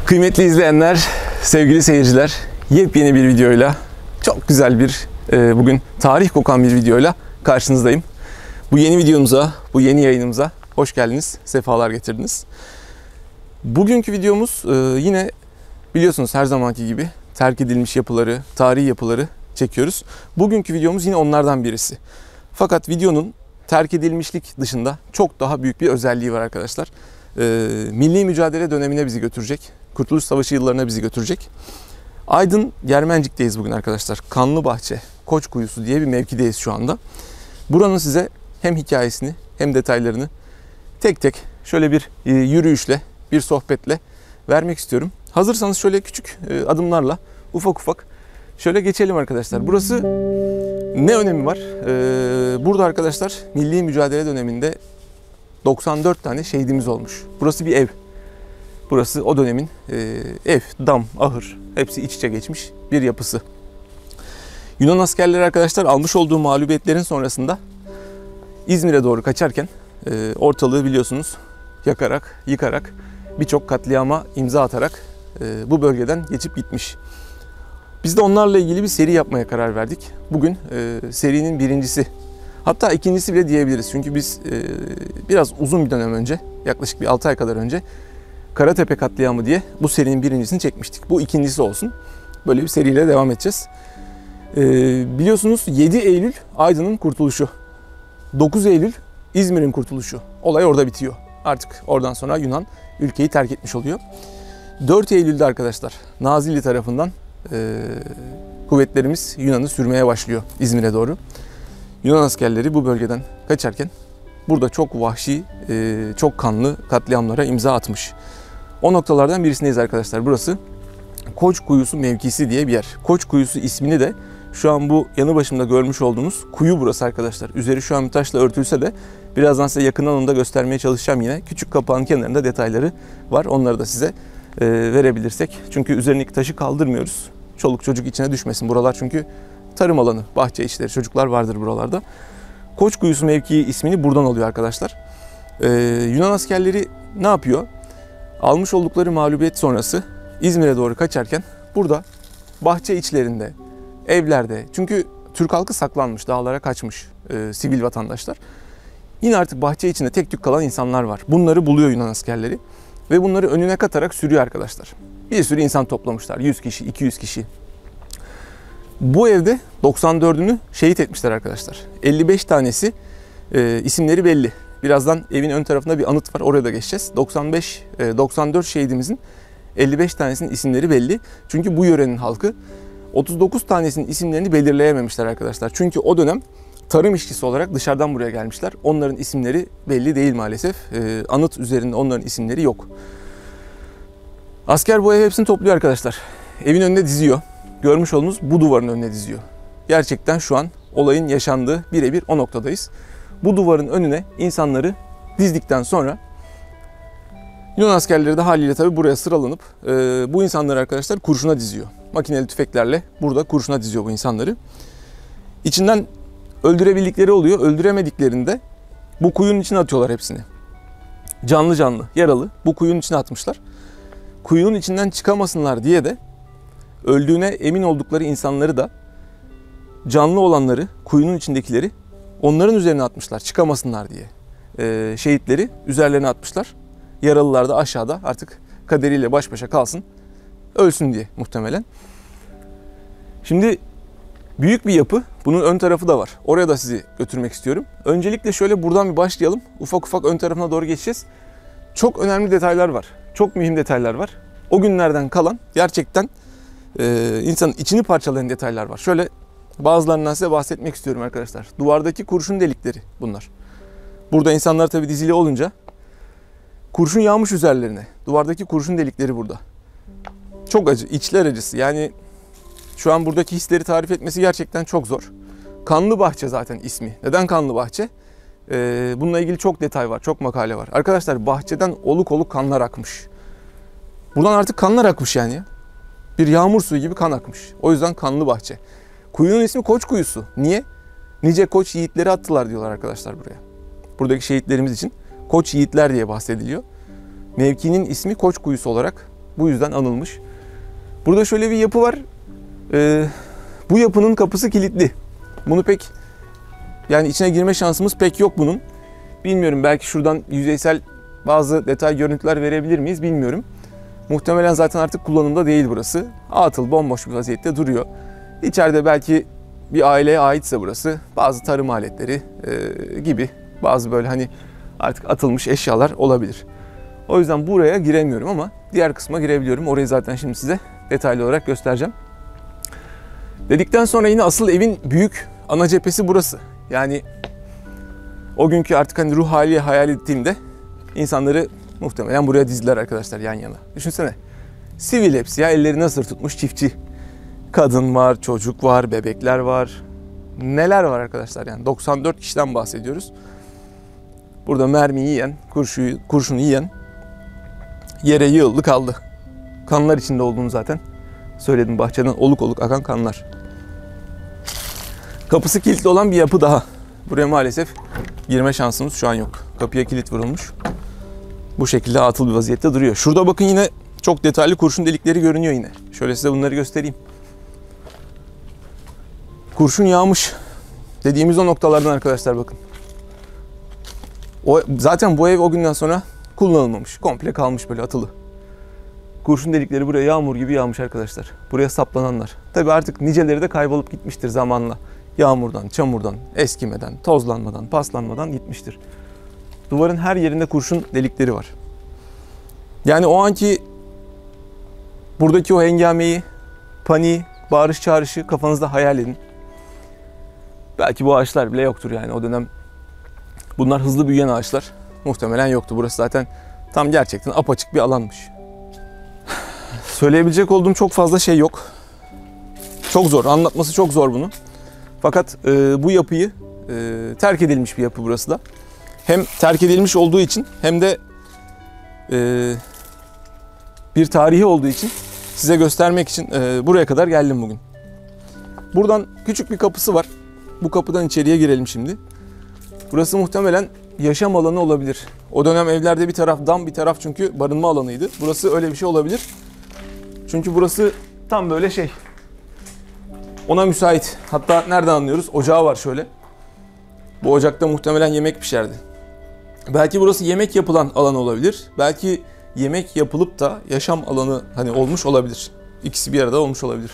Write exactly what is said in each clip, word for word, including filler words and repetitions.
Kıymetli izleyenler, sevgili seyirciler, yepyeni bir videoyla, çok güzel bir, e, bugün tarih kokan bir videoyla karşınızdayım. Bu yeni videomuza, bu yeni yayınımıza hoş geldiniz, sefalar getirdiniz. Bugünkü videomuz e, yine biliyorsunuz her zamanki gibi terk edilmiş yapıları, tarihi yapıları çekiyoruz. Bugünkü videomuz yine onlardan birisi. Fakat videonun terk edilmişlik dışında çok daha büyük bir özelliği var arkadaşlar. E, milli mücadele dönemine bizi götürecek. Kurtuluş Savaşı yıllarına bizi götürecek. Aydın Germencik'teyiz bugün arkadaşlar. Kanlıbahçe, Koçkuyusu diye bir mevkideyiz şu anda. Buranın size hem hikayesini hem detaylarını tek tek şöyle bir yürüyüşle, bir sohbetle vermek istiyorum. Hazırsanız şöyle küçük adımlarla ufak ufak şöyle geçelim arkadaşlar. Burası ne önemi var? Burada arkadaşlar milli mücadele döneminde doksan dört tane şehidimiz olmuş. Burası bir ev. Burası o dönemin e, ev, dam, ahır hepsi iç içe geçmiş bir yapısı. Yunan askerleri arkadaşlar almış olduğu mağlubiyetlerin sonrasında İzmir'e doğru kaçarken e, ortalığı biliyorsunuz yakarak, yıkarak birçok katliama imza atarak e, bu bölgeden geçip gitmiş. Biz de onlarla ilgili bir seri yapmaya karar verdik. Bugün e, serinin birincisi, hatta ikincisi bile diyebiliriz. Çünkü biz e, biraz uzun bir dönem önce, yaklaşık bir altı ay kadar önce Karatepe katliamı diye bu serinin birincisini çekmiştik. Bu ikincisi olsun. Böyle bir seriyle devam edeceğiz. Ee, biliyorsunuz yedi Eylül Aydın'ın kurtuluşu. dokuz Eylül İzmir'in kurtuluşu. Olay orada bitiyor. Artık oradan sonra Yunan ülkeyi terk etmiş oluyor. dört Eylül'de arkadaşlar Nazilli tarafından e, kuvvetlerimiz Yunan'ı sürmeye başlıyor İzmir'e doğru. Yunan askerleri bu bölgeden kaçarken burada çok vahşi, e, çok kanlı katliamlara imza atmış. O noktalardan birisindeyiz arkadaşlar. Burası Koçkuyusu mevkisi diye bir yer. Koçkuyusu ismini de şu an bu yanı başımda görmüş olduğunuz kuyu burası arkadaşlar. Üzeri şu an bir taşla örtülse de birazdan size yakından onu da göstermeye çalışacağım yine. Küçük kapağın kenarında detayları var. Onları da size e, verebilirsek. Çünkü üzerindeki taşı kaldırmıyoruz. Çoluk çocuk içine düşmesin. Buralar çünkü tarım alanı, bahçe işleri, çocuklar vardır buralarda. Koçkuyusu mevkii ismini buradan alıyor arkadaşlar. Ee, Yunan askerleri ne yapıyor? Almış oldukları mağlubiyet sonrası İzmir'e doğru kaçarken burada bahçe içlerinde, evlerde, çünkü Türk halkı saklanmış, dağlara kaçmış e, sivil vatandaşlar. Yine artık bahçe içinde tek tük kalan insanlar var. Bunları buluyor Yunan askerleri ve bunları önüne katarak sürüyor arkadaşlar. Bir sürü insan toplamışlar, yüz kişi, iki yüz kişi. Bu evde doksan dördünü şehit etmişler arkadaşlar. elli beş tanesi e, isimleri belli. Birazdan evin ön tarafında bir anıt var, oraya da geçeceğiz. doksan beş, doksan dört şehidimizin elli beş tanesinin isimleri belli. Çünkü bu yörenin halkı otuz dokuz tanesinin isimlerini belirleyememişler arkadaşlar. Çünkü o dönem tarım işçisi olarak dışarıdan buraya gelmişler. Onların isimleri belli değil maalesef. E, anıt üzerinde onların isimleri yok. Asker bu ev hepsini topluyor arkadaşlar. Evin önüne diziyor. Görmüş olduğunuz bu duvarın önüne diziyor. Gerçekten şu an olayın yaşandığı birebir o noktadayız. Bu duvarın önüne insanları dizdikten sonra Yunan askerleri de haliyle tabi buraya sıralanıp e, bu insanları arkadaşlar kurşuna diziyor. Makineli tüfeklerle burada kurşuna diziyor bu insanları. İçinden öldürebildikleri oluyor. Öldüremediklerinde bu kuyunun içine atıyorlar hepsini. Canlı canlı, yaralı bu kuyunun içine atmışlar. Kuyunun içinden çıkamasınlar diye de öldüğüne emin oldukları insanları da canlı olanları, kuyunun içindekileri onların üzerine atmışlar çıkamasınlar diye. Ee, şehitleri üzerlerine atmışlar. Yaralılar da aşağıda artık kaderiyle baş başa kalsın, ölsün diye muhtemelen. Şimdi büyük bir yapı. Bunun ön tarafı da var. Oraya da sizi götürmek istiyorum. Öncelikle şöyle buradan bir başlayalım. Ufak ufak ön tarafına doğru geçeceğiz. Çok önemli detaylar var. Çok mühim detaylar var. O günlerden kalan gerçekten e, insanın içini parçalayan detaylar var. Şöyle bazılarından size bahsetmek istiyorum arkadaşlar. Duvardaki kurşun delikleri bunlar. Burada insanlar tabii dizili olunca kurşun yağmış üzerlerine. Duvardaki kurşun delikleri burada. Çok acı, içler acısı. Yani şu an buradaki hisleri tarif etmesi gerçekten çok zor. Kanlıbahçe zaten ismi. Neden Kanlıbahçe? Ee, bununla ilgili çok detay var, çok makale var. Arkadaşlar bahçeden oluk oluk kanlar akmış. Buradan artık kanlar akmış yani. Bir yağmur suyu gibi kan akmış. O yüzden Kanlıbahçe. Kuyunun ismi Koçkuyusu. Niye? Nice koç yiğitleri attılar diyorlar arkadaşlar buraya. Buradaki şehitlerimiz için koç yiğitler diye bahsediliyor. Mevkinin ismi Koçkuyusu olarak bu yüzden anılmış. Burada şöyle bir yapı var. Ee, bu yapının kapısı kilitli. Bunu pek, yani içine girme şansımız pek yok bunun. Bilmiyorum, belki şuradan yüzeysel bazı detay görüntüler verebilir miyiz bilmiyorum. Muhtemelen zaten artık kullanımda değil burası. Atıl, bomboş bir vaziyette duruyor. İçeride belki bir aileye aitse burası, bazı tarım aletleri e, gibi bazı böyle hani artık atılmış eşyalar olabilir. O yüzden buraya giremiyorum ama diğer kısma girebiliyorum. Orayı zaten şimdi size detaylı olarak göstereceğim. Dedikten sonra yine asıl evin büyük ana cephesi burası. Yani o günkü artık hani ruh hali hayal ettiğimde insanları muhtemelen buraya dizdiler arkadaşlar, yan yana. Düşünsene. Sivil hepsi ya, elleri nasır tutmuş çiftçi. Kadın var, çocuk var, bebekler var. Neler var arkadaşlar yani. doksan dört kişiden bahsediyoruz. Burada mermi yiyen, kurşuyu, kurşunu yiyen yere yığıldı kaldı. Kanlar içinde olduğunu zaten söyledim. Bahçeden oluk oluk akan kanlar. Kapısı kilitli olan bir yapı daha. Buraya maalesef girme şansımız şu an yok. Kapıya kilit vurulmuş. Bu şekilde atıl bir vaziyette duruyor. Şurada bakın, yine çok detaylı kurşun delikleri görünüyor yine. Şöyle size bunları göstereyim. Kurşun yağmış dediğimiz o noktalardan arkadaşlar, bakın. O, zaten bu ev o günden sonra kullanılmamış. Komple kalmış böyle atılı. Kurşun delikleri buraya yağmur gibi yağmış arkadaşlar. Buraya saplananlar. Tabi artık niceleri de kaybolup gitmiştir zamanla. Yağmurdan, çamurdan, eskimeden, tozlanmadan, paslanmadan gitmiştir. Duvarın her yerinde kurşun delikleri var. Yani o anki buradaki o hengameyi, paniği, bağırış çağrışı kafanızda hayal edin. Belki bu ağaçlar bile yoktur yani o dönem. Bunlar hızlı büyüyen ağaçlar. Muhtemelen yoktu. Burası zaten tam gerçekten apaçık bir alanmış. Söyleyebilecek olduğum çok fazla şey yok. Çok zor. Anlatması çok zor bunu. Fakat e, bu yapıyı e, terk edilmiş bir yapı burası da. Hem terk edilmiş olduğu için hem de e, bir tarihi olduğu için size göstermek için e, buraya kadar geldim bugün. Buradan küçük bir kapısı var. Bu kapıdan içeriye girelim şimdi. Burası muhtemelen yaşam alanı olabilir. O dönem evlerde bir taraf dam, bir taraf çünkü barınma alanıydı. Burası öyle bir şey olabilir. Çünkü burası tam böyle şey, ona müsait. Hatta nereden anlıyoruz? Ocağı var şöyle. Bu ocakta muhtemelen yemek pişerdi. Belki burası yemek yapılan alan olabilir. Belki yemek yapılıp da yaşam alanı hani olmuş olabilir. İkisi bir arada olmuş olabilir.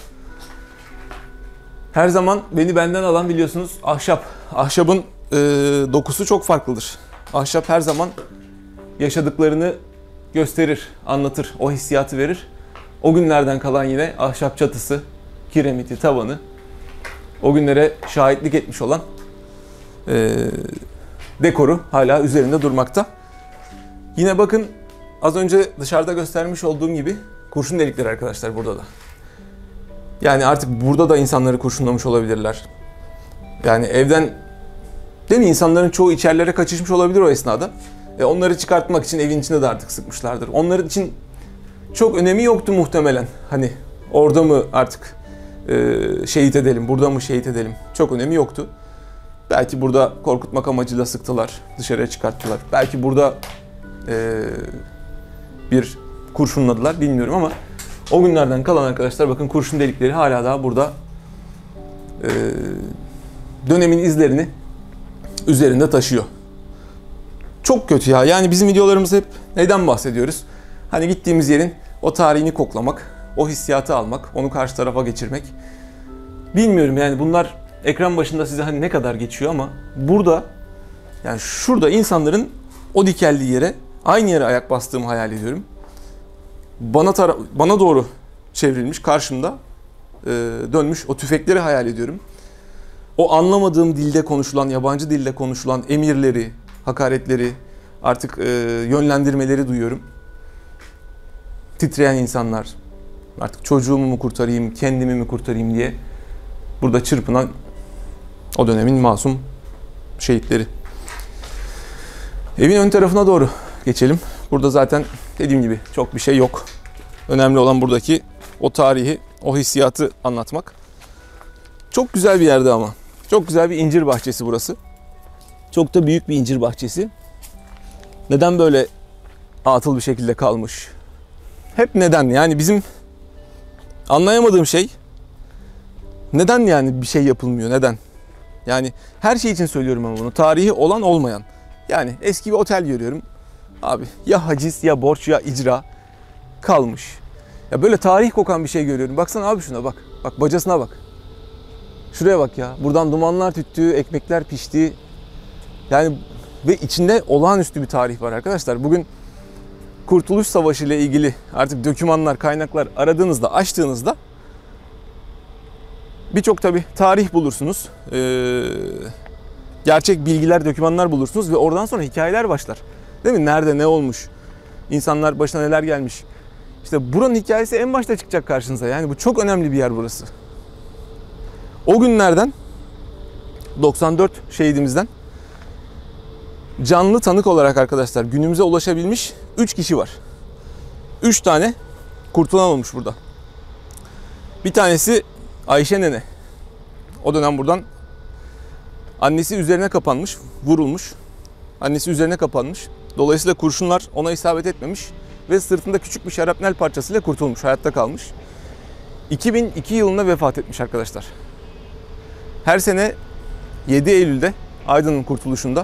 Her zaman beni benden alan biliyorsunuz ahşap. Ahşabın e, dokusu çok farklıdır. Ahşap her zaman yaşadıklarını gösterir, anlatır, o hissiyatı verir. O günlerden kalan yine ahşap çatısı, kiremiti, tavanı, o günlere şahitlik etmiş olan e, dekoru hala üzerinde durmakta. Yine bakın, az önce dışarıda göstermiş olduğum gibi kurşun delikleri arkadaşlar burada da. Yani artık burada da insanları kurşunlamış olabilirler. Yani evden, değil mi, insanların çoğu içerilere kaçışmış olabilir o esnada. E onları çıkartmak için evin içinde de artık sıkmışlardır. Onların için çok önemi yoktu muhtemelen. Hani orada mı artık e, şehit edelim, burada mı şehit edelim? Çok önemi yoktu. Belki burada korkutmak amacıyla sıktılar, dışarıya çıkarttılar. Belki burada e, bir kurşunladılar, bilmiyorum ama o günlerden kalan arkadaşlar bakın kurşun delikleri hala daha burada e, dönemin izlerini üzerinde taşıyor. Çok kötü ya. Yani bizim videolarımız hep neyden bahsediyoruz? Hani gittiğimiz yerin o tarihini koklamak, o hissiyatı almak, onu karşı tarafa geçirmek. Bilmiyorum yani bunlar ekran başında size hani ne kadar geçiyor ama burada, yani şurada insanların o dikeldiği yere, aynı yere ayak bastığımı hayal ediyorum. Bana tara- bana doğru çevrilmiş, karşımda e, dönmüş o tüfekleri hayal ediyorum. O anlamadığım dilde konuşulan, yabancı dilde konuşulan emirleri, hakaretleri, artık e, yönlendirmeleri duyuyorum. Titreyen insanlar, artık çocuğumu mu kurtarayım, kendimi mi kurtarayım diye burada çırpınan o dönemin masum şehitleri. Evin ön tarafına doğru geçelim. Burada zaten dediğim gibi çok bir şey yok. Önemli olan buradaki o tarihi, o hissiyatı anlatmak. Çok güzel bir yerde ama. Çok güzel bir incir bahçesi burası. Çok da büyük bir incir bahçesi. Neden böyle atıl bir şekilde kalmış? hep neden? Yani bizim anlayamadığım şey neden yani bir şey yapılmıyor? Neden? Yani her şey için söylüyorum ama bunu. Tarihi olan olmayan. Yani eski bir otel görüyorum. Abi ya haciz ya borç ya icra kalmış. Ya böyle tarih kokan bir şey görüyorum. Baksana abi şuna bak. Bak bacasına bak. Şuraya bak ya. Buradan dumanlar tüttü, ekmekler pişti. Yani ve içinde olağanüstü bir tarih var arkadaşlar. Bugün Kurtuluş Savaşı ile ilgili artık dokümanlar, kaynaklar aradığınızda, açtığınızda birçok tabii tarih bulursunuz. Ee, gerçek bilgiler, dokümanlar bulursunuz ve oradan sonra hikayeler başlar. Değil mi? Nerede ne olmuş? İnsanlar başına neler gelmiş? İşte buranın hikayesi en başta çıkacak karşınıza. Yani bu çok önemli bir yer burası. O günlerden doksan dört şehidimizden canlı tanık olarak arkadaşlar günümüze ulaşabilmiş üç kişi var. üç tane kurtulan olmuş burada. Bir tanesi Ayşe nene. O dönem buradan annesi üzerine kapanmış, vurulmuş. Annesi üzerine kapanmış. Dolayısıyla kurşunlar ona isabet etmemiş ve sırtında küçük bir şarapnel parçasıyla kurtulmuş, hayatta kalmış. iki bin iki yılında vefat etmiş arkadaşlar. Her sene yedi Eylül'de Aydın'ın kurtuluşunda,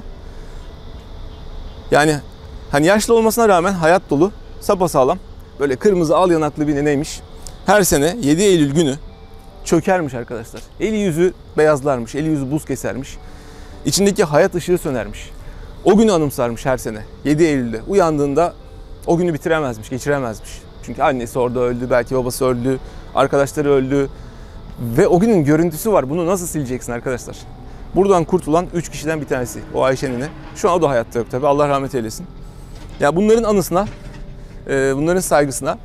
yani hani yaşlı olmasına rağmen hayat dolu, sapasağlam, böyle kırmızı al yanaklı bir neneymiş. Her sene yedi Eylül günü çökermiş arkadaşlar. Eli yüzü beyazlarmış, eli yüzü buz kesermiş. İçindeki hayat ışığı sönermiş. O günü anımsarmış her sene. yedi Eylül'de uyandığında o günü bitiremezmiş, geçiremezmiş. Çünkü annesi orada öldü, belki babası öldü, arkadaşları öldü. Ve o günün görüntüsü var. Bunu nasıl sileceksin arkadaşlar? Buradan kurtulan üç kişiden bir tanesi. O Ayşe nene. Şu an o da hayatta yok tabii. Allah rahmet eylesin. Ya bunların anısına, bunların saygısına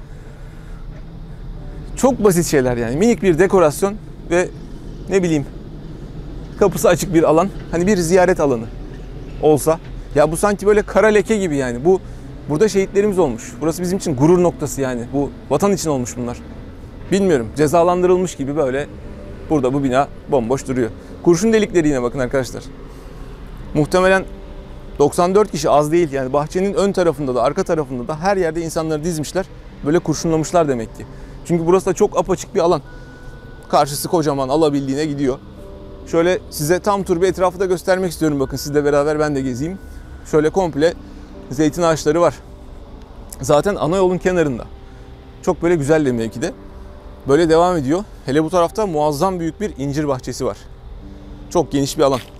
çok basit şeyler yani. Minik bir dekorasyon ve ne bileyim kapısı açık bir alan. Hani bir ziyaret alanı olsa. Ya bu sanki böyle kara leke gibi yani. Bu burada şehitlerimiz olmuş. Burası bizim için gurur noktası yani. Bu vatan için olmuş bunlar. Bilmiyorum. Cezalandırılmış gibi böyle burada bu bina bomboş duruyor. Kurşun delikleri yine bakın arkadaşlar. Muhtemelen doksan dört kişi az değil. Yani bahçenin ön tarafında da arka tarafında da her yerde insanları dizmişler. Böyle kurşunlamışlar demek ki. Çünkü burası da çok apaçık bir alan. Karşısı kocaman, alabildiğine gidiyor. Şöyle size tam tur bir etrafı da göstermek istiyorum. Bakın sizle beraber ben de gezeyim. Şöyle komple zeytin ağaçları var. Zaten ana yolun kenarında. Çok böyle güzel bir mevkide. Böyle devam ediyor. Hele bu tarafta muazzam büyük bir incir bahçesi var. Çok geniş bir alan.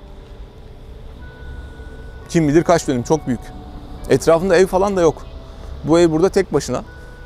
Kim bilir kaç dönüm, çok büyük. Etrafında ev falan da yok. Bu ev burada tek başına.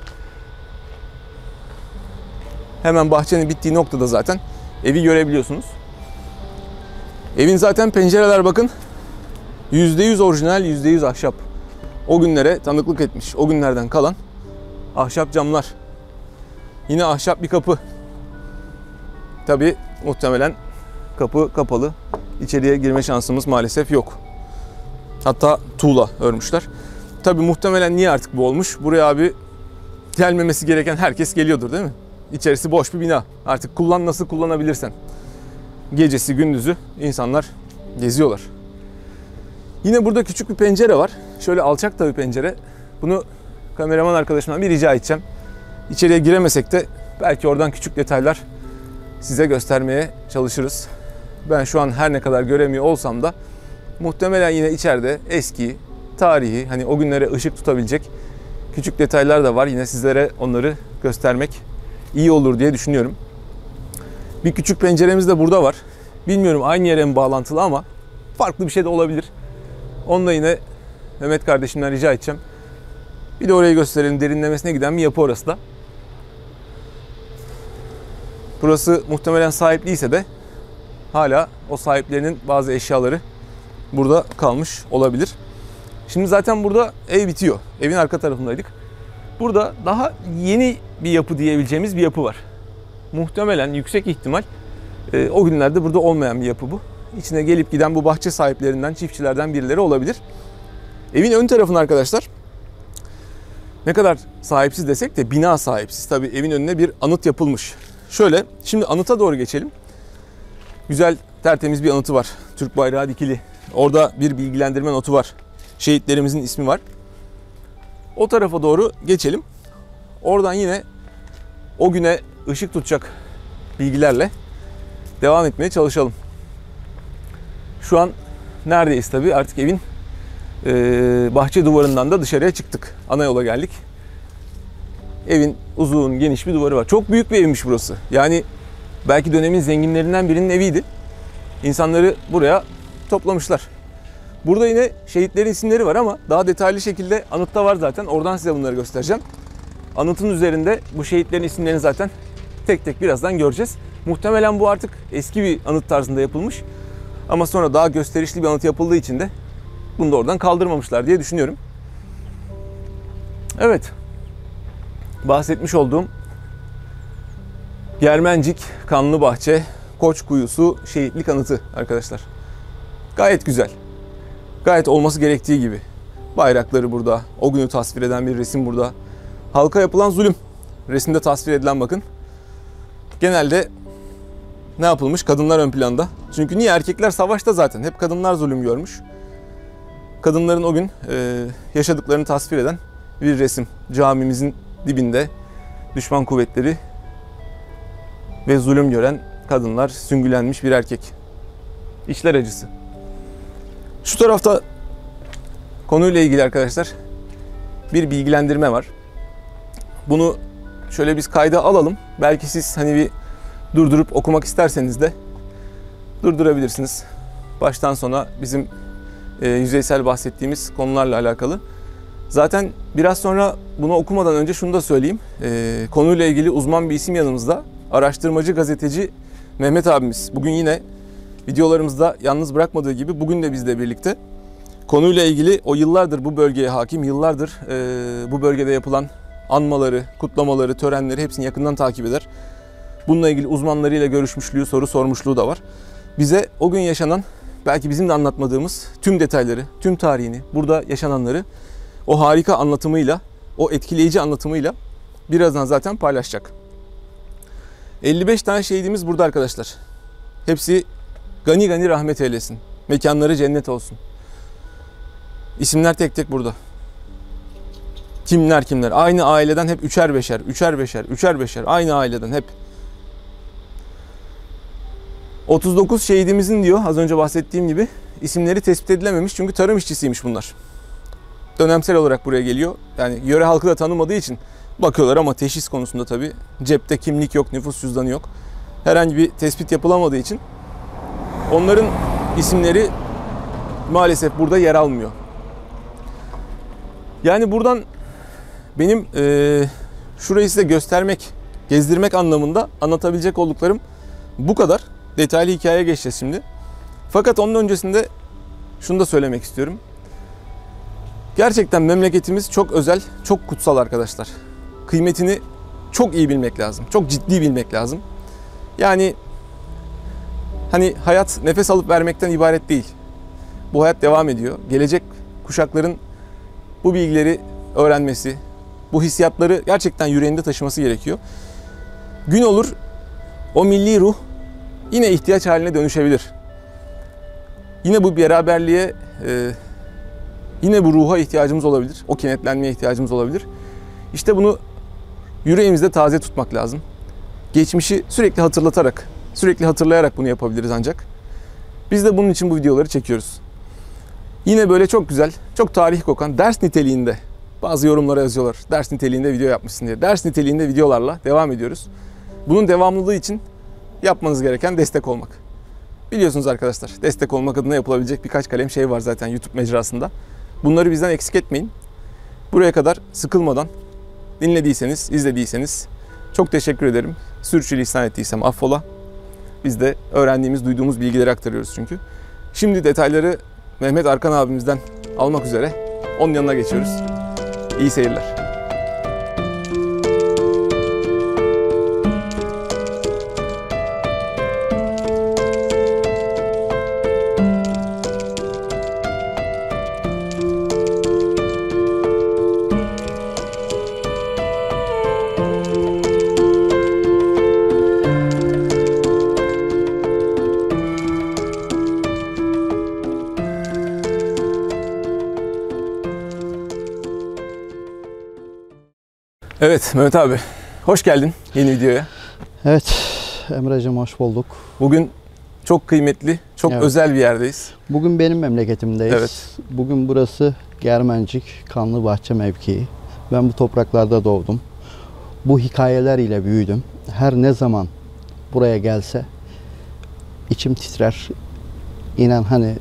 Hemen bahçenin bittiği noktada zaten evi görebiliyorsunuz. Evin zaten pencereler bakın yüzde yüz orijinal, yüzde yüz ahşap. O günlere tanıklık etmiş. O günlerden kalan ahşap camlar. Yine ahşap bir kapı. Tabii muhtemelen kapı kapalı. İçeriye girme şansımız maalesef yok. Hatta tuğla örmüşler. Tabii muhtemelen niye artık bu olmuş? Buraya abi gelmemesi gereken herkes geliyordur değil mi? İçerisi boş bir bina. Artık kullan nasıl kullanabilirsen. Gecesi gündüzü insanlar geziyorlar. Yine burada küçük bir pencere var. Şöyle alçak tabii pencere. Bunu kameraman arkadaşımdan bir rica edeceğim. İçeriye giremesek de belki oradan küçük detaylar size göstermeye çalışırız. Ben şu an her ne kadar göremiyor olsam da muhtemelen yine içeride eski, tarihi, hani o günlere ışık tutabilecek küçük detaylar da var. Yine sizlere onları göstermek iyi olur diye düşünüyorum. Bir küçük penceremiz de burada var. Bilmiyorum aynı yere mi bağlantılı ama farklı bir şey de olabilir. Onu da yine Mehmet kardeşimden rica edeceğim. Bir de orayı gösterelim. Derinlemesine giden bir yapı orası da. Burası muhtemelen sahipliyse de hala o sahiplerinin bazı eşyaları burada kalmış olabilir. Şimdi zaten burada ev bitiyor. Evin arka tarafındaydık. Burada daha yeni bir yapı diyebileceğimiz bir yapı var. Muhtemelen yüksek ihtimal e, o günlerde burada olmayan bir yapı bu. İçine gelip giden bu bahçe sahiplerinden, çiftçilerden birileri olabilir. Evin ön tarafında arkadaşlar ne kadar sahipsiz desek de bina sahipsiz. Tabii evin önüne bir anıt yapılmış. Şöyle şimdi anıta doğru geçelim. Güzel tertemiz bir anıtı var. Türk bayrağı dikili. Orada bir bilgilendirme notu var. Şehitlerimizin ismi var. O tarafa doğru geçelim. Oradan yine o güne ışık tutacak bilgilerle devam etmeye çalışalım. Şu an neredeyiz tabii? Artık evin e, bahçe duvarından da dışarıya çıktık. Ana yola geldik. Evin uzun, geniş bir duvarı var. Çok büyük bir evmiş burası. Yani belki dönemin zenginlerinden birinin eviydi. İnsanları buraya toplamışlar. Burada yine şehitlerin isimleri var ama daha detaylı şekilde anıtta var zaten. Oradan size bunları göstereceğim. Anıtın üzerinde bu şehitlerin isimlerini zaten tek tek birazdan göreceğiz. Muhtemelen bu artık eski bir anıt tarzında yapılmış. Ama sonra daha gösterişli bir anıt yapıldığı için de bunu da oradan kaldırmamışlar diye düşünüyorum. Evet. Bahsetmiş olduğum Germencik Kanlıbahçe Koç Kuyusu Şehitlik Anıtı arkadaşlar. Gayet güzel. Gayet olması gerektiği gibi. Bayrakları burada. O günü tasvir eden bir resim burada. Halka yapılan zulüm. Resimde tasvir edilen bakın. Genelde ne yapılmış? Kadınlar ön planda. Çünkü niye? Erkekler savaşta zaten. Hep kadınlar zulüm görmüş. Kadınların o gün e, yaşadıklarını tasvir eden bir resim. Camimizin dibinde düşman kuvvetleri ve zulüm gören kadınlar, süngülenmiş bir erkek. İçler acısı. Şu tarafta konuyla ilgili arkadaşlar bir bilgilendirme var. Bunu şöyle biz kayda alalım. Belki siz hani bir durdurup okumak isterseniz de durdurabilirsiniz. Baştan sona bizim e, yüzeysel bahsettiğimiz konularla alakalı. Zaten biraz sonra bunu okumadan önce şunu da söyleyeyim. E, konuyla ilgili uzman bir isim yanımızda. Araştırmacı, gazeteci Mehmet abimiz. Bugün yine videolarımızda yalnız bırakmadığı gibi bugün de bizle birlikte. Konuyla ilgili o yıllardır bu bölgeye hakim, yıllardır e, bu bölgede yapılan anmaları, kutlamaları, törenleri hepsini yakından takip eder. Bununla ilgili uzmanlarıyla görüşmüşlüğü, soru sormuşluğu da var. Bize o gün yaşanan, belki bizim de anlatmadığımız tüm detayları, tüm tarihini, burada yaşananları o harika anlatımıyla, o etkileyici anlatımıyla birazdan zaten paylaşacak. elli beş tane şehidimiz burada arkadaşlar. Hepsi gani gani rahmet eylesin. Mekanları cennet olsun. İsimler tek tek burada. Kimler kimler? Aynı aileden hep üçer beşer, üçer beşer, üçer beşer. Aynı aileden hep. otuz dokuz şehidimizin diyor az önce bahsettiğim gibi isimleri tespit edilememiş çünkü tarım işçisiymiş bunlar. Dönemsel olarak buraya geliyor. Yani yöre halkı da tanımadığı için bakıyorlar ama teşhis konusunda tabii cepte kimlik yok, nüfus cüzdanı yok. Herhangi bir tespit yapılamadığı için onların isimleri maalesef burada yer almıyor. Yani buradan benim e, şurayı size göstermek, gezdirmek anlamında anlatabilecek olduklarım bu kadar. Detaylı hikayeye geçeceğiz şimdi. Fakat onun öncesinde şunu da söylemek istiyorum. Gerçekten memleketimiz çok özel, çok kutsal arkadaşlar. Kıymetini çok iyi bilmek lazım. Çok ciddi bilmek lazım. Yani hani hayat nefes alıp vermekten ibaret değil. Bu hayat devam ediyor. Gelecek kuşakların bu bilgileri öğrenmesi, bu hissiyatları gerçekten yüreğinde taşıması gerekiyor. Gün olur o milli ruh yine ihtiyaç haline dönüşebilir. Yine bu beraberliğe, e, yine bu ruha ihtiyacımız olabilir. O kenetlenmeye ihtiyacımız olabilir. İşte bunu yüreğimizde taze tutmak lazım. Geçmişi sürekli hatırlatarak, sürekli hatırlayarak bunu yapabiliriz ancak. Biz de bunun için bu videoları çekiyoruz. Yine böyle çok güzel, çok tarih kokan, ders niteliğinde bazı yorumlara yazıyorlar. Ders niteliğinde video yapmışsın diye. Ders niteliğinde videolarla devam ediyoruz. Bunun devamlılığı için yapmanız gereken destek olmak. Biliyorsunuz arkadaşlar, destek olmak adına yapılabilecek birkaç kalem şey var zaten YouTube mecrasında. Bunları bizden eksik etmeyin. Buraya kadar sıkılmadan dinlediyseniz, izlediyseniz çok teşekkür ederim. Sürçülisan ettiysem affola. Biz de öğrendiğimiz, duyduğumuz bilgileri aktarıyoruz çünkü. Şimdi detayları Mehmet Arkan abimizden almak üzere onun yanına geçiyoruz. İyi seyirler. Evet Mehmet abi, hoş geldin yeni videoya. Evet Emre'cim, hoş bulduk. Bugün çok kıymetli, çok Evet. özel bir yerdeyiz. Bugün benim memleketimdeyiz. Evet. Bugün burası Germencik Kanlıbahçe mevkii. Ben bu topraklarda doğdum. Bu hikayeler ile büyüdüm. Her ne zaman buraya gelse içim titrer. İnan hani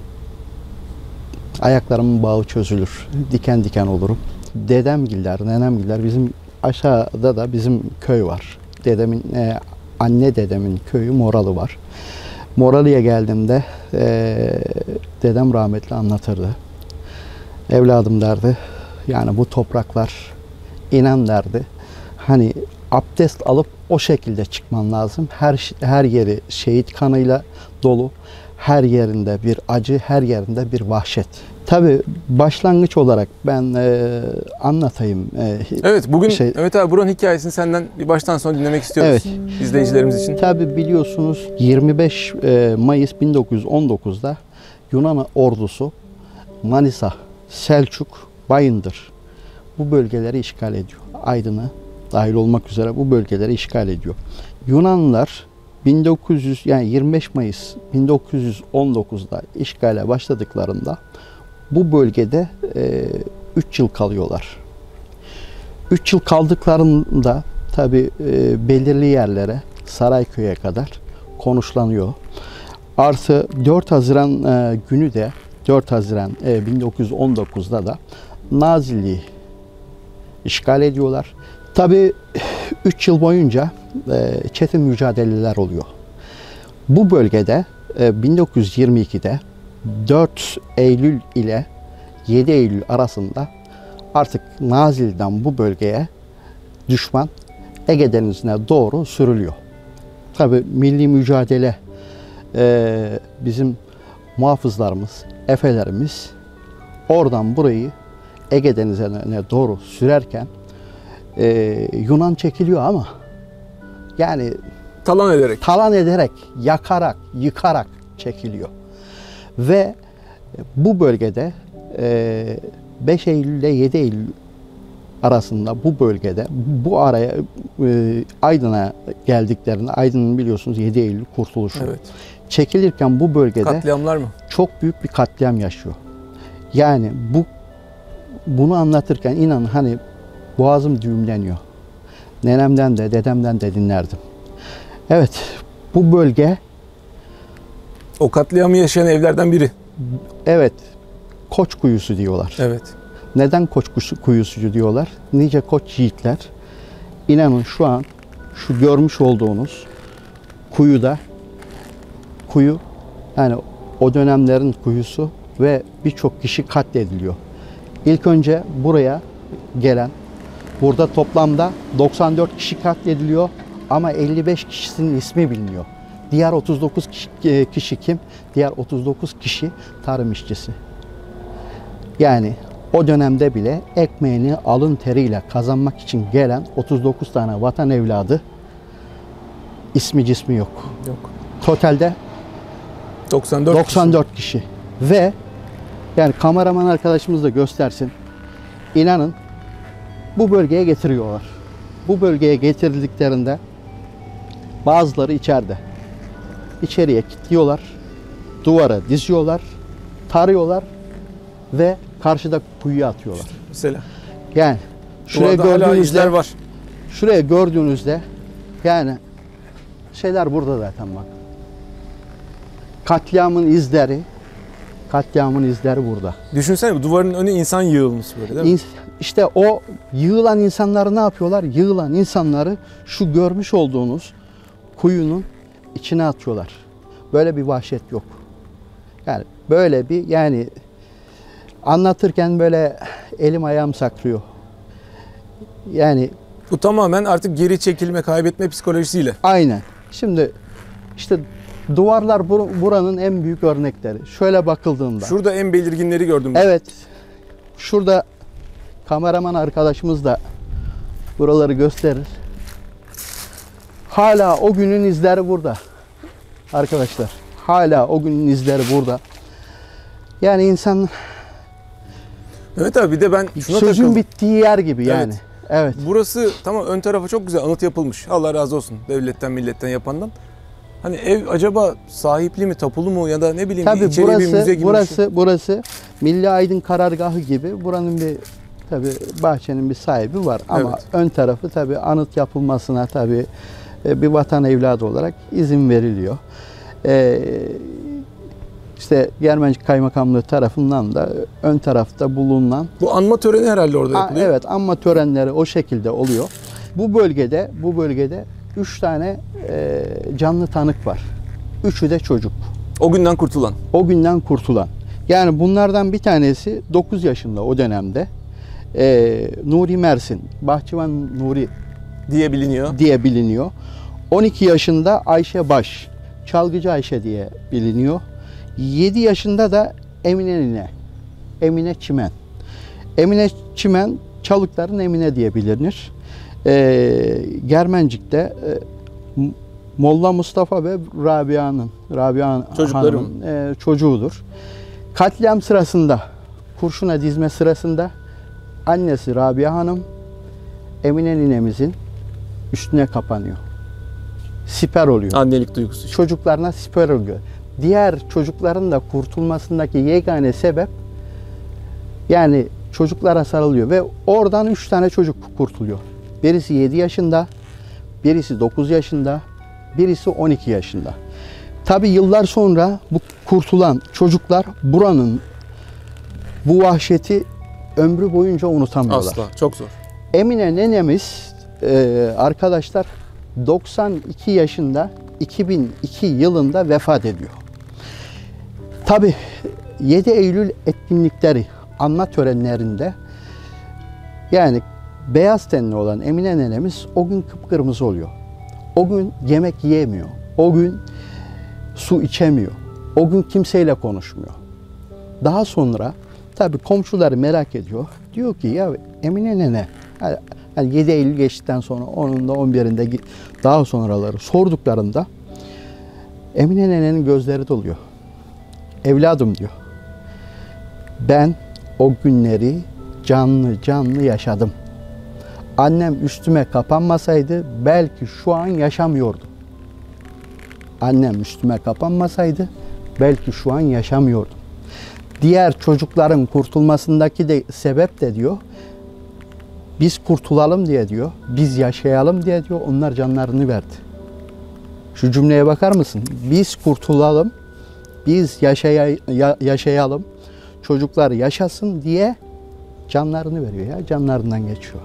ayaklarımın bağı çözülür. Diken diken olurum. Dedemgiller, nenemgiller, bizim aşağıda da bizim köy var. Dedemin, e, anne dedemin köyü Moralı var. Moralı'ya geldiğimde e, dedem rahmetli anlatırdı. Evladım derdi, yani bu topraklar, inan derdi, hani abdest alıp o şekilde çıkman lazım. Her her yeri şehit kanıyla dolu. Her yerinde bir acı, her yerinde bir vahşet. Tabii başlangıç olarak ben e, anlatayım. E, Evet, bugün şey, Mehmet abi buranın hikayesini senden bir baştan sona dinlemek istiyoruz. Evet. İzleyicilerimiz için. Tabii biliyorsunuz yirmi beş Mayıs bin dokuz yüz on dokuz'da Yunan ordusu Manisa, Selçuk, Bayındır bu bölgeleri işgal ediyor. Aydın'ı dahil olmak üzere bu bölgeleri işgal ediyor. Yunanlılar bin dokuz yüz yani yirmi beş Mayıs bin dokuz yüz on dokuz'da işgale başladıklarında bu bölgede üç yıl kalıyorlar. üç yıl kaldıklarında tabii e, belirli yerlere, Sarayköy'e kadar konuşlanıyor. Artı dört Haziran e, günü de dört Haziran e, bin dokuz yüz on dokuz'da da Nazilli'yi işgal ediyorlar. Tabii üç yıl boyunca e, çetin mücadeleler oluyor. Bu bölgede e, bin dokuz yüz yirmi iki'de dört Eylül ile yedi Eylül arasında artık Nazilli'den bu bölgeye düşman Ege Denizi'ne doğru sürülüyor. Tabii milli mücadele e, bizim muhafızlarımız, efelerimiz oradan burayı Ege Denizi'ne doğru sürerken e, Yunan çekiliyor ama yani Talan ederek. talan ederek, yakarak, yıkarak çekiliyor. Ve bu bölgede e, beş Eylül ile yedi Eylül arasında bu bölgede bu araya e, Aydın'a geldiklerinde, Aydın'ın biliyorsunuz yedi Eylül kurtuluşu. Evet. Çekilirken bu bölgede Katliamlar mı? çok büyük bir katliam yaşıyor. Yani bu bunu anlatırken inan hani boğazım düğümleniyor. Nenemden de dedemden de dinlerdim. Evet, bu bölge O katliamı yaşayan evlerden biri. evet Koç Kuyusu diyorlar. Evet. Neden Koç Kuyusu diyorlar? Nice koç yiğitler. İnanın şu an şu görmüş olduğunuz kuyuda kuyu yani o dönemlerin kuyusu ve birçok kişi katlediliyor. İlk önce buraya gelen burada toplamda doksan dört kişi katlediliyor ama elli beş kişisinin ismi biliniyor. Diğer otuz dokuz kişi, kişi kim? Diğer otuz dokuz kişi tarım işçisi. Yani o dönemde bile ekmeğini alın teriyle kazanmak için gelen otuz dokuz tane vatan evladı ismi cismi yok. Yok. Totalde doksan dört. doksan dört kişi. Ve yani kameraman arkadaşımız da göstersin. İnanın bu bölgeye getiriyorlar. Bu bölgeye getirdiklerinde bazıları içeride. İçeriye kilitliyorlar. Duvara diziyorlar. Tarıyorlar ve karşıda kuyuya atıyorlar. Mesela. Yani şuraya Duvarda hala izler gördüğünüzde var. şuraya gördüğünüzde yani şeyler burada zaten bak. Katliamın izleri katliamın izleri burada. Düşünsene bu duvarın önüne insan yığılmış böyle değil mi? İns- İşte o yığılan insanları ne yapıyorlar? Yığılan insanları şu görmüş olduğunuz kuyunun içine atıyorlar. Böyle bir vahşet yok. Yani böyle bir yani anlatırken böyle elim ayağım saklıyor. Yani Bu tamamen artık geri çekilme, kaybetme psikolojisiyle. aynen. Şimdi işte duvarlar bur- buranın en büyük örnekleri. Şöyle bakıldığında. Şurada en belirginleri gördüm. ben. Evet. Şurada kameraman arkadaşımız da buraları gösterir. Hala o günün izleri burada. Arkadaşlar. Hala o günün izleri burada. Yani insan Evet abi bir de ben şuna sözün takıldım. bittiği yer gibi yani. Evet. Evet. Burası tamam, ön tarafa çok güzel anıt yapılmış. Allah razı olsun devletten milletten yapandan. Hani ev acaba sahipli mi, tapulu mu ya da ne bileyim Tabii içeri burası, bir müze gibi burası, bir şey. burası Milli Aydın Karargahı gibi buranın bir tabii bahçenin bir sahibi var ama Evet. ön tarafı tabii anıt yapılmasına tabii bir vatan evladı olarak izin veriliyor. Ee, işte Germencik Kaymakamlığı tarafından da ön tarafta bulunan Bu anma töreni herhalde orada a, yapılıyor. evet anma törenleri o şekilde oluyor. Bu bölgede bu bölgede üç tane e, canlı tanık var. Üçü de çocuk. O günden kurtulan O günden kurtulan. Yani bunlardan bir tanesi dokuz yaşında o dönemde. Ee, Nuri Mersin, Bahçıvan Nuri diye biliniyor. diye biliniyor. on iki yaşında Ayşe Baş, Çalgıcı Ayşe diye biliniyor. yedi yaşında da Emine Nine, Emine Çimen. Emine Çimen, Çalıkların Emine diye bilinir. Ee, Germencik'te e, Molla Mustafa ve Rabia'nın, Rabia Çocukları Hanım'ın e, çocuğudur. Katliam sırasında, kurşuna dizme sırasında annesi Rabia Hanım, Emine ninemizin üstüne kapanıyor. Siper oluyor. Annelik duygusu. işte. Çocuklarına siper oluyor. Diğer çocukların da kurtulmasındaki yegane sebep, yani çocuklara sarılıyor ve oradan üç tane çocuk kurtuluyor. Birisi yedi yaşında, birisi dokuz yaşında, birisi on iki yaşında. Tabi yıllar sonra bu kurtulan çocuklar buranın bu vahşeti ömrü boyunca unutamıyorlar. Asla. Çok zor. Emine nenemiz e, arkadaşlar doksan iki yaşında iki bin iki yılında vefat ediyor. Tabi yedi Eylül etkinlikleri, anma törenlerinde yani beyaz tenli olan Emine nenemiz o gün kıpkırmızı oluyor. O gün yemek yiyemiyor. O gün su içemiyor. O gün kimseyle konuşmuyor. Daha sonra tabii komşuları merak ediyor. Diyor ki ya Emine nene, yani yedi Eylül geçtikten sonra onun da on birinde daha sonraları sorduklarında Emine nenenin gözleri doluyor. Evladım diyor. Ben o günleri canlı canlı yaşadım. Annem üstüme kapanmasaydı belki şu an yaşamıyordum. Annem üstüme kapanmasaydı belki şu an yaşamıyordum. Diğer çocukların kurtulmasındaki de sebep de diyor, biz kurtulalım diye diyor, biz yaşayalım diye diyor, onlar canlarını verdi. Şu cümleye bakar mısın? Biz kurtulalım, biz yaşay yaşayalım, çocuklar yaşasın diye canlarını veriyor ya, canlarından geçiyor.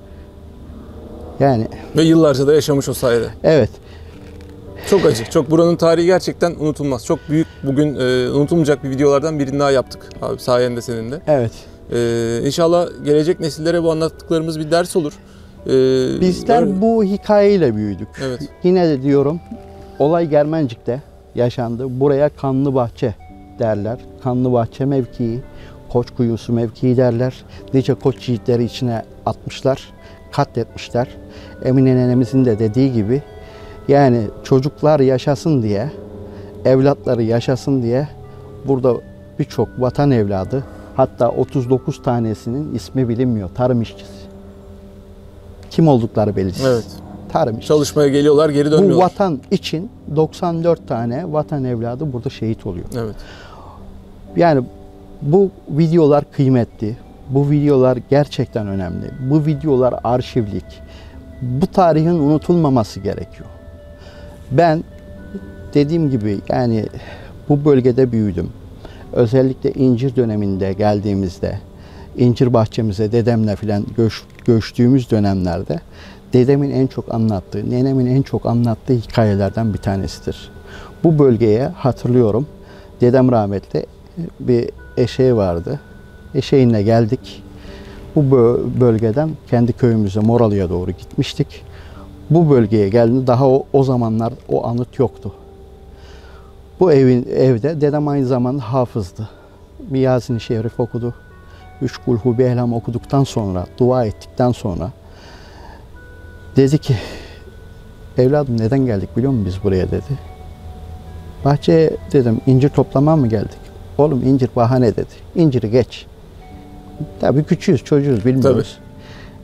Yani Ve yıllarca da yaşamış o sayede. evet. Çok acı. Çok, buranın tarihi gerçekten unutulmaz. Çok büyük, bugün e, unutulmayacak bir videolardan birini daha yaptık abi sayende senin de. Evet. E, inşallah gelecek nesillere bu anlattıklarımız bir ders olur. E, Bizler böyle- bu hikayeyle büyüdük. Evet. Yine de diyorum, olay Germencik'te yaşandı. Buraya Kanlıbahçe derler. Kanlıbahçe mevkii, Koç Kuyusu mevkii derler. Nice koç yiğitleri içine atmışlar, katletmişler. Emine nenemizin de dediği gibi, yani çocuklar yaşasın diye, evlatları yaşasın diye burada birçok vatan evladı, hatta otuz dokuz tanesinin ismi bilinmiyor, tarım işçisi. Kim oldukları belirsiz. Evet. Tarım işçisi. Çalışmaya geliyorlar, geri Bu dönmüyorlar. vatan için doksan dört tane vatan evladı burada şehit oluyor. Evet. Yani bu videolar kıymetli. Bu videolar gerçekten önemli. Bu videolar arşivlik. Bu tarihin unutulmaması gerekiyor. Ben dediğim gibi yani bu bölgede büyüdüm. Özellikle incir döneminde geldiğimizde, incir bahçemize dedemle filan göç, göçtüğümüz dönemlerde dedemin en çok anlattığı, nenemin en çok anlattığı hikayelerden bir tanesidir. Bu bölgeye hatırlıyorum, dedem rahmetli bir eşeği vardı. Eşeğinle geldik. Bu bölgeden kendi köyümüze, Moralı'ya doğru gitmiştik. Bu bölgeye geldiğinde daha o, o zamanlar o anıt yoktu. Bu evin evde dedem aynı zamanda hafızdı. Bir Yasin-i Şerif okudu. Üç Kulhu bir Elham okuduktan sonra, dua ettikten sonra dedi ki, evladım neden geldik biliyor musun biz buraya dedi. Bahçeye dedim, incir toplamaya mı geldik? Oğlum incir bahane dedi. İnciri geç. Tabii küçüğüz, çocuğuz, bilmiyoruz.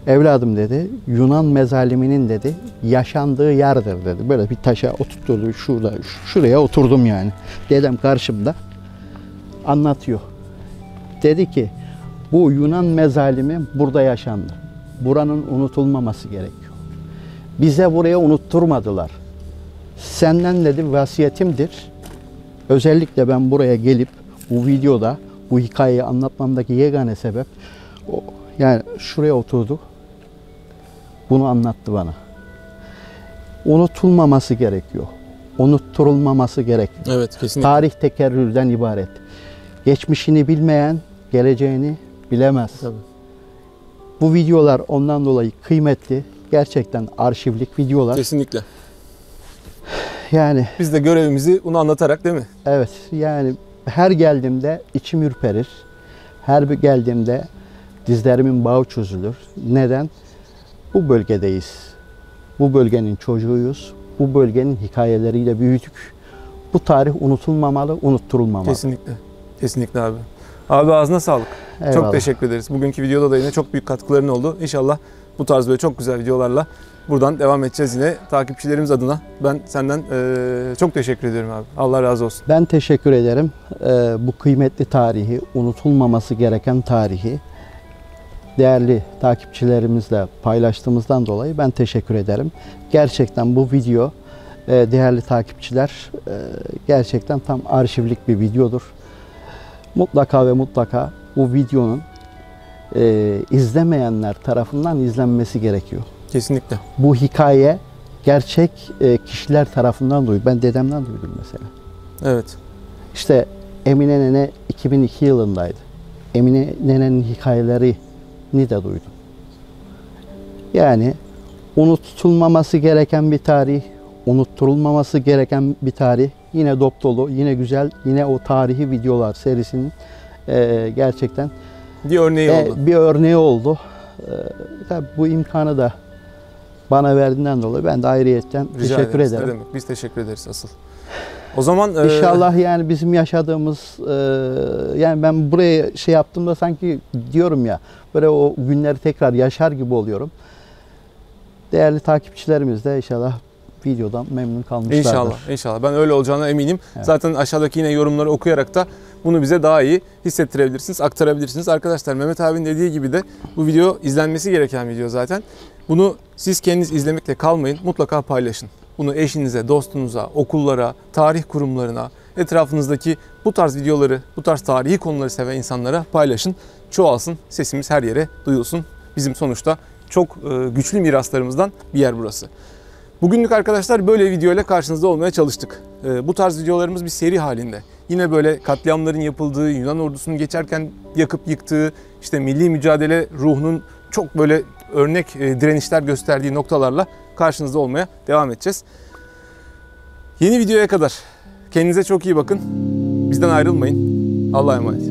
Evladım dedi, Yunan mezaliminin dedi, yaşandığı yerdir dedi. Böyle bir taşa oturtturdu, şurada, şuraya oturdum yani. Dedem karşımda anlatıyor. Dedi ki, bu Yunan mezalimi burada yaşandı. Buranın unutulmaması gerekiyor. Bize buraya unutturmadılar. Senden dedi vasiyetimdir. Özellikle ben buraya gelip bu videoda bu hikayeyi anlatmamdaki yegane sebep o, yani şuraya oturdu. Bunu anlattı bana. Unutulmaması gerekiyor. Unutturulmaması gerekiyor. Evet, kesinlikle. Tarih tekerrürden ibaret. Geçmişini bilmeyen geleceğini bilemez. Tabii. Bu videolar ondan dolayı kıymetli. Gerçekten arşivlik videolar. Kesinlikle. Yani Biz de görevimizi bunu anlatarak, değil mi? evet, yani her geldiğimde içim ürperir. Her bir geldiğimde dizlerimin bağı çözülür. Neden? Bu bölgedeyiz. Bu bölgenin çocuğuyuz. Bu bölgenin hikayeleriyle büyüdük. Bu tarih unutulmamalı, unutturulmamalı. Kesinlikle. Kesinlikle abi. Abi ağzına sağlık. Eyvallah. Çok teşekkür ederiz. Bugünkü videoda da yine çok büyük katkıların oldu. İnşallah bu tarz böyle çok güzel videolarla buradan devam edeceğiz yine. Takipçilerimiz adına ben senden eee, çok teşekkür ediyorum abi. Allah razı olsun. Ben teşekkür ederim. Ee, bu kıymetli tarihi, unutulmaması gereken tarihi değerli takipçilerimizle paylaştığımızdan dolayı ben teşekkür ederim. Gerçekten bu video e, değerli takipçiler e, gerçekten tam arşivlik bir videodur. Mutlaka ve mutlaka bu videonun e, izlemeyenler tarafından izlenmesi gerekiyor. Kesinlikle. Bu hikaye gerçek e, kişiler tarafından duydum. Ben dedemden duydum mesela. Evet. İşte Emine Nene iki bin iki yılındaydı. Emine Nene'nin hikayelerini de duydum. Yani unutulmaması gereken bir tarih, unutturulmaması gereken bir tarih. Yine dop dolu, yine güzel, yine o tarihi videolar serisinin e, gerçekten Bir örneği e, oldu. bir örneği oldu. E, tabii bu imkanı da bana verdiğinden dolayı ben de ayrıyetten Rica teşekkür ederiz. Ne ederim. demek? Biz teşekkür ederiz asıl. O zaman eee, İnşallah yani bizim yaşadığımız e, yani ben buraya şey yaptığımda sanki diyorum ya böyle o günleri tekrar yaşar gibi oluyorum. Değerli takipçilerimiz de inşallah videodan memnun kalmışlardır. İnşallah, inşallah. Ben öyle olacağına eminim. Evet. Zaten aşağıdaki yine yorumları okuyarak da bunu bize daha iyi hissettirebilirsiniz, aktarabilirsiniz. Arkadaşlar Mehmet abinin dediği gibi de bu video izlenmesi gereken video zaten. Bunu siz kendiniz izlemekle kalmayın, mutlaka paylaşın. Bunu eşinize, dostunuza, okullara, tarih kurumlarına, etrafınızdaki bu tarz videoları, bu tarz tarihi konuları seven insanlara paylaşın. Çoğalsın, sesimiz her yere duyulsun. Bizim sonuçta çok e, güçlü miraslarımızdan bir yer burası. Bugünlük arkadaşlar böyle video ile karşınızda olmaya çalıştık. E, bu tarz videolarımız bir seri halinde. Yine böyle katliamların yapıldığı, Yunan ordusunun geçerken yakıp yıktığı, işte milli mücadele ruhunun çok böyle örnek e, direnişler gösterdiği noktalarla karşınızda olmaya devam edeceğiz. Yeni videoya kadar kendinize çok iyi bakın. Bizden ayrılmayın. Allah'a emanet.